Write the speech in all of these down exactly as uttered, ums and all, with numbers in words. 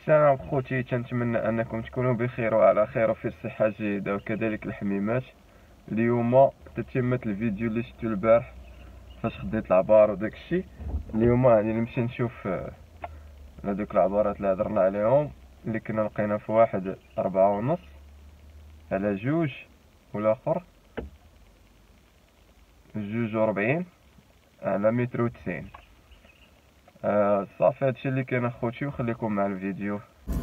السلام خوتي، تنتمنى انكم تكونوا بخير وعلى خير وفي الصحه جيده وكذلك الحميمات. اليوم تتمت الفيديو اللي شفتو البارح فاش خديت العبار وداك الشيء. اليوم غادي نمشي نشوف هذوك العبارات اللي هضرنا عليهم اللي كنا لقينا في واحد أربعة ونص على جوج والاخر جوج وربعين على متر وتسعين. آه صافي هادشي اللي كاين اخوتي، وخليكم مع الفيديو.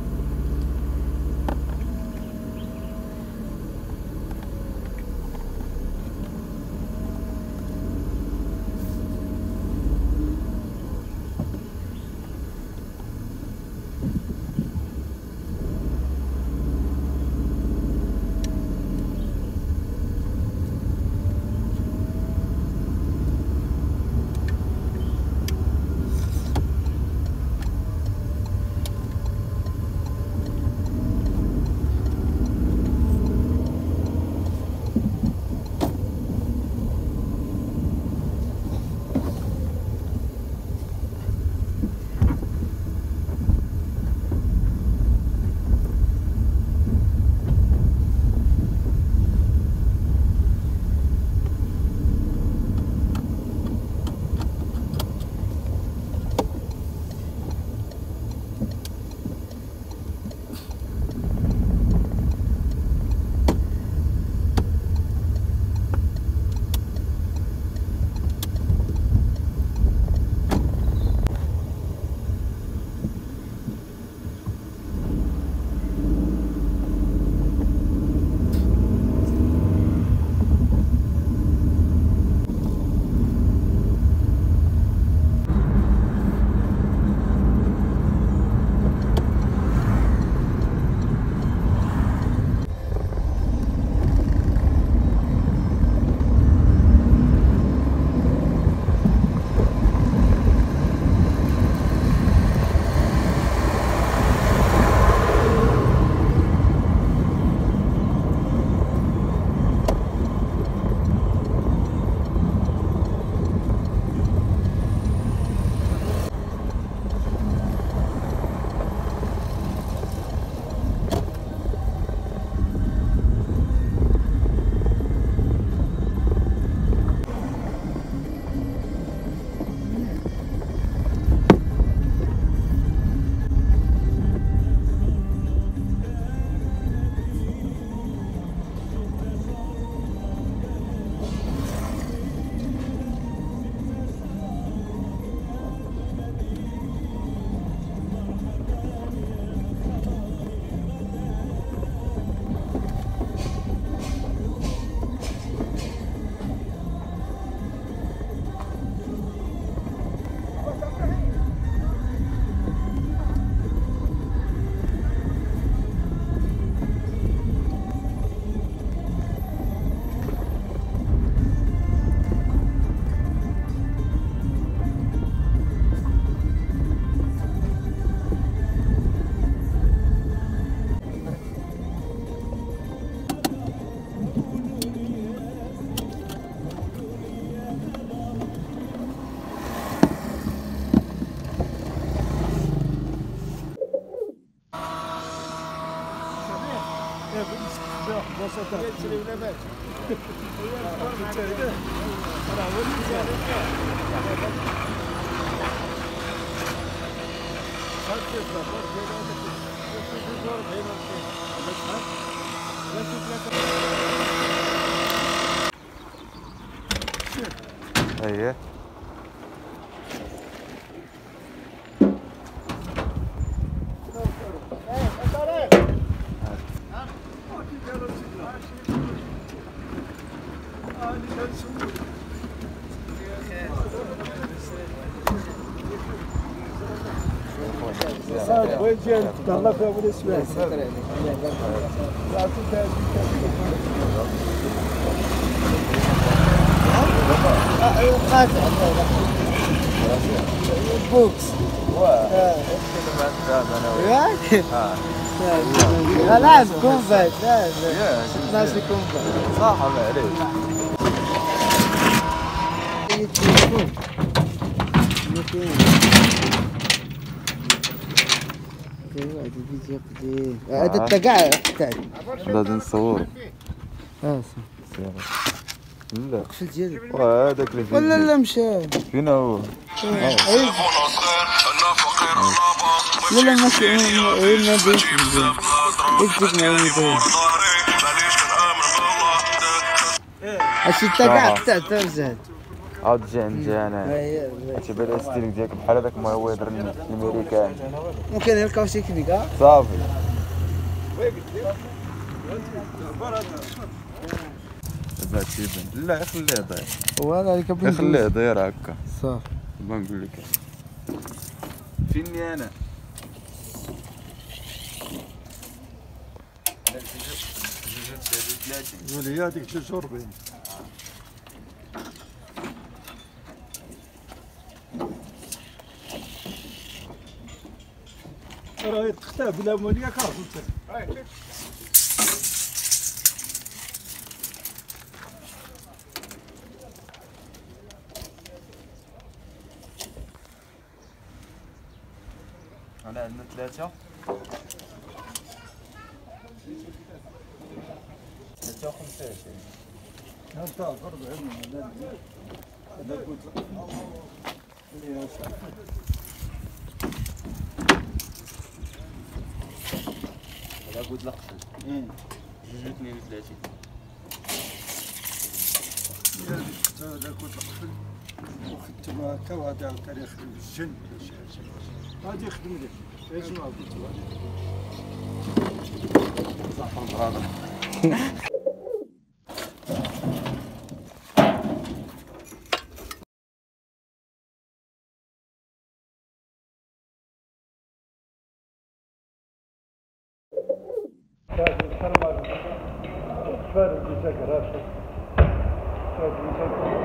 ايه وين جاي الله في ابو الاسماء قاطع بوكس واه لا لازم كومبات لازم لازم كومبات صح عليك. ايوا هذا الفيديو قديم. هذا انت كاع قطعت. غادي نصور. اه لا القفل ديالك. وهذاك الفيديو ولا لا مشى. فين هو؟ لا لا ماشي ما بينش مزيان. اكتب معايا مزيان. هادشي انت كاع قطعت رجعت. عاود جي عندي انا. اييه تيبان لي ستيلينغ ديالك بحال هذاك ما هو يهضر الامريكان. ممكن نلقاو شي كليكا. صافي دابا تيبان. لا خليه يضيع. فوالا اللي كنبغي خليه يضير هكا صافي. ما نقول لك فيني انا. ولي هذيك جوج وربعين. راه تختار بلا مونيا كارت. انا عندنا ثلاثة ثلاثة وخمسة وعشرين. انت أربعين هذا هذا قلت يا صاحبي. هذا قلت لك قفل. جوج اثنين وثلاثين. هذا قلت لك قفل وختم هكا وهذا عاوتاني يخدم بالجن ولا شي حاجة. غادي يخدم لك. شنو قلت لك؟ صح برادر. هذا الحرمة فارغ يسكر هذا هذا يسكر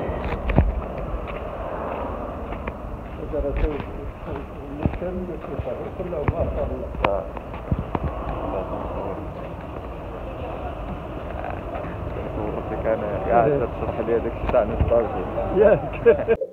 وجرى سوي المكان يسكر كله ما صار له. صورتك انا قاعد تشرح لي هذاك الشيء تاع النوستالجيا ياك